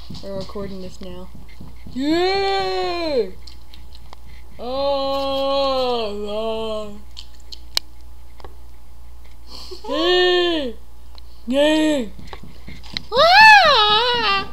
We're recording this now. Yeah! Oh, hey! Yay! Ah!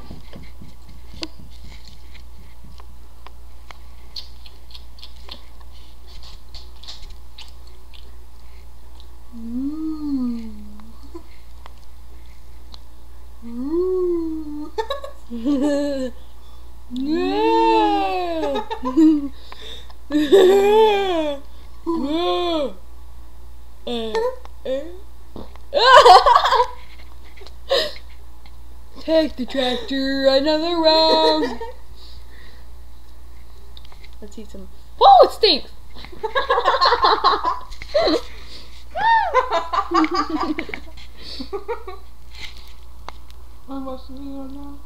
Take the tractor another round. Let's eat some. Oh, it stinks! I'm watching the video now.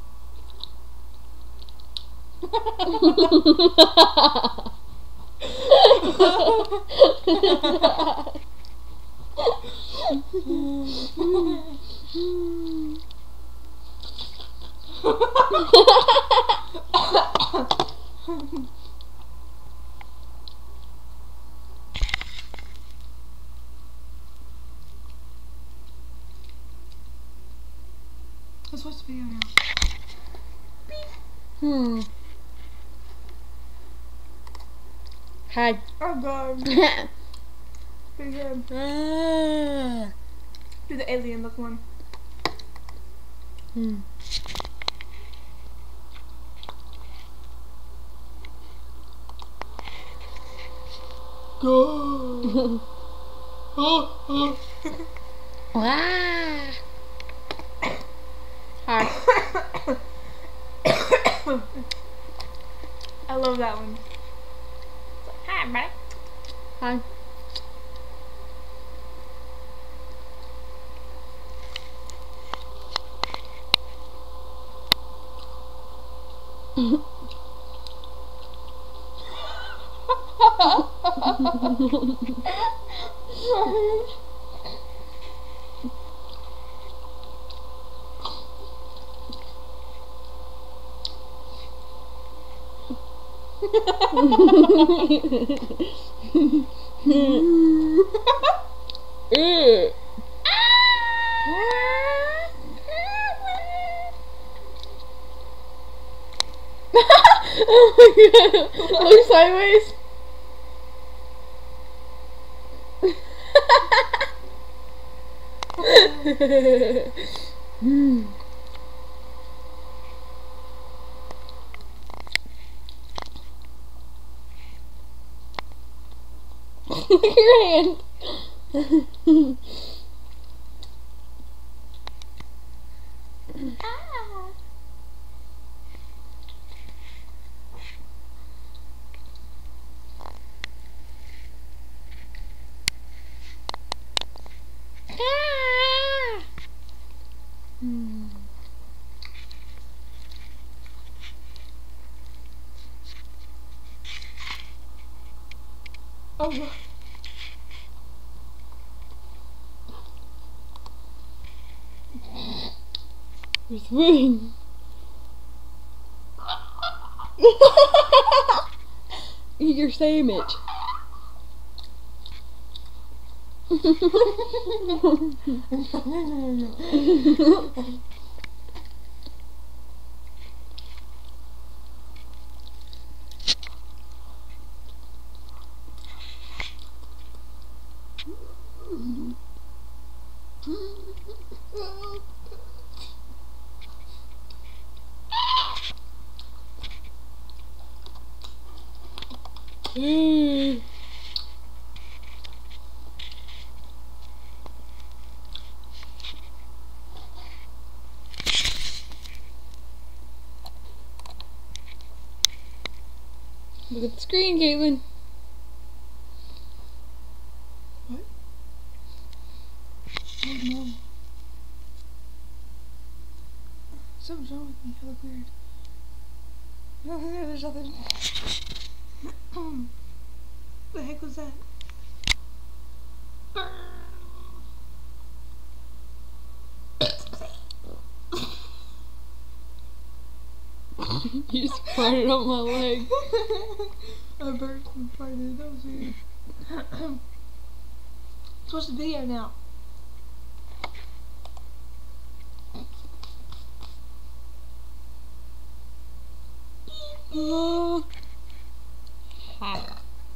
Let's watch the video now. Hi. Oh god. Pretty good. Do the alien look one. Go. Wow. Hi. I love that one. Hi, buddy. Hi. Oh my god! Look sideways. Look at your hand. Oh god. You're swimming. Eat your sandwich. Look at the screen, Caitlin. What? Oh no. Something's wrong with me. I look weird. No, there's nothing. The heck was that? You just farted on my leg. I burped and farted. That was weird. Let's watch the video now. Hi.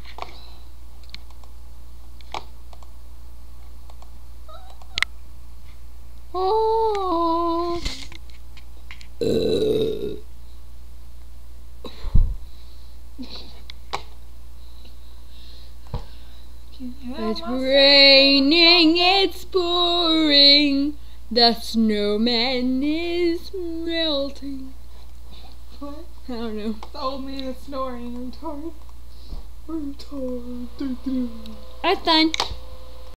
Oh. It's raining, it's pouring, the snowman is melting. What? I don't know. The old man is snoring. Retard. Retard. That's done.